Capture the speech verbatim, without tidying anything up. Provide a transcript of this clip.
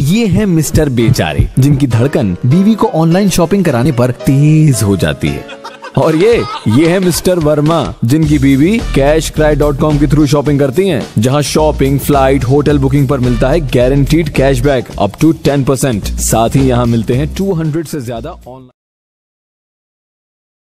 ये है मिस्टर बेचारे, जिनकी धड़कन बीवी को ऑनलाइन शॉपिंग कराने पर तेज हो जाती है। और ये ये है मिस्टर वर्मा, जिनकी बीवी कैश क्राई डॉट कॉम के थ्रू शॉपिंग करती हैं, जहां शॉपिंग, फ्लाइट, होटल बुकिंग पर मिलता है guaranteed cashback up to ten percent. साथ ही यहां मिलते हैं दो सौ से ज्यादा ऑनलाइन